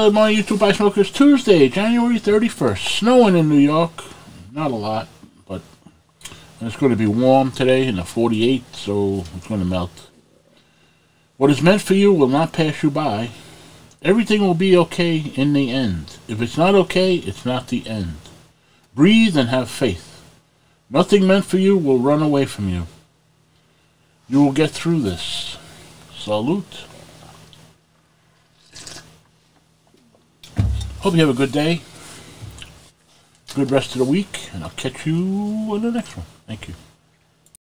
Good morning, YouTube Ice Smokers. Tuesday, January 31st. Snowing in New York. Not a lot, but it's going to be warm today in the 48, so it's going to melt. What is meant for you will not pass you by. Everything will be okay in the end. If it's not okay, it's not the end. Breathe and have faith. Nothing meant for you will run away from you. You will get through this. Salute. Hope you have a good day, good rest of the week, and I'll catch you on the next one. Thank you.